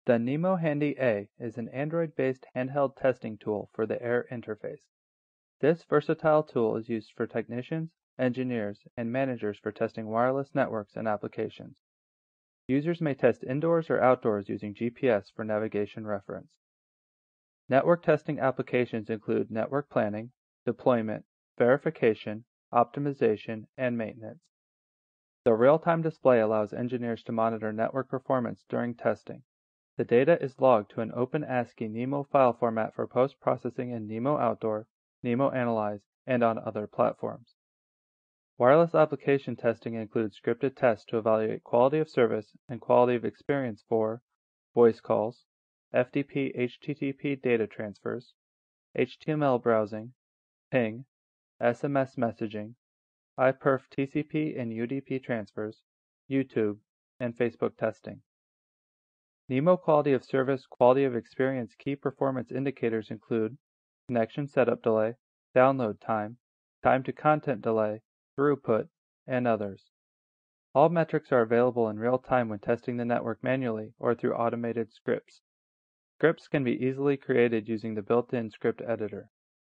The Nemo Handy A is an Android-based handheld testing tool for the Air interface. This versatile tool is used for technicians, engineers, and managers for testing wireless networks and applications. Users may test indoors or outdoors using GPS for navigation reference. Network testing applications include network planning, deployment, verification, optimization, and maintenance. The real-time display allows engineers to monitor network performance during testing. The data is logged to an open ASCII Nemo file format for post-processing in Nemo Outdoor, Nemo Analyze, and on other platforms. Wireless application testing includes scripted tests to evaluate quality of service and quality of experience for voice calls, FTP/HTTP data transfers, HTML browsing, ping, SMS messaging, iPerf TCP and UDP transfers, YouTube, and Facebook testing. Nemo quality of service, quality of experience key performance indicators include connection setup delay, download time, time to content delay, throughput, and others. All metrics are available in real time when testing the network manually or through automated scripts. Scripts can be easily created using the built-in script editor.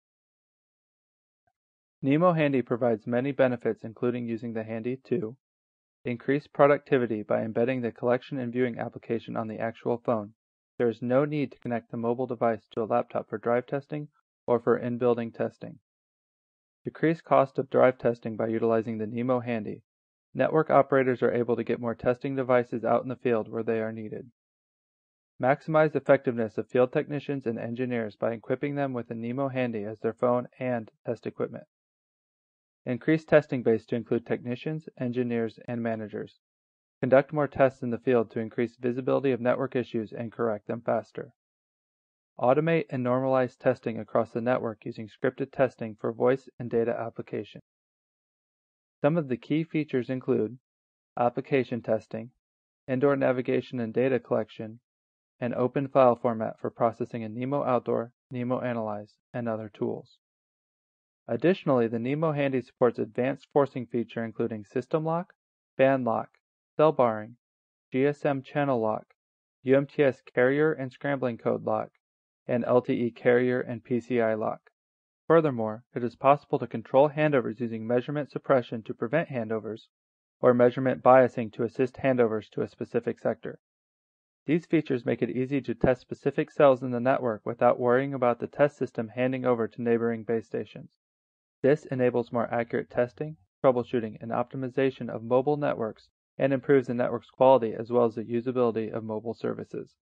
Nemo Handy provides many benefits, including using the Handy to increase productivity by embedding the collection and viewing application on the actual phone. There is no need to connect the mobile device to a laptop for drive testing or for in-building testing. Decrease cost of drive testing by utilizing the Nemo Handy. Network operators are able to get more testing devices out in the field where they are needed. Maximize effectiveness of field technicians and engineers by equipping them with the Nemo Handy as their phone and test equipment. Increase testing base to include technicians, engineers, and managers. Conduct more tests in the field to increase visibility of network issues and correct them faster. Automate and normalize testing across the network using scripted testing for voice and data application. Some of the key features include application testing, indoor navigation and data collection, and open file format for processing in Nemo Outdoor, Nemo Analyze, and other tools. Additionally, the Nemo Handy supports advanced forcing feature including system lock, band lock, cell barring, GSM channel lock, UMTS carrier and scrambling code lock, and LTE carrier and PCI lock. Furthermore, it is possible to control handovers using measurement suppression to prevent handovers, or measurement biasing to assist handovers to a specific sector. These features make it easy to test specific cells in the network without worrying about the test system handing over to neighboring base stations. This enables more accurate testing, troubleshooting, and optimization of mobile networks and improves the network's quality as well as the usability of mobile services.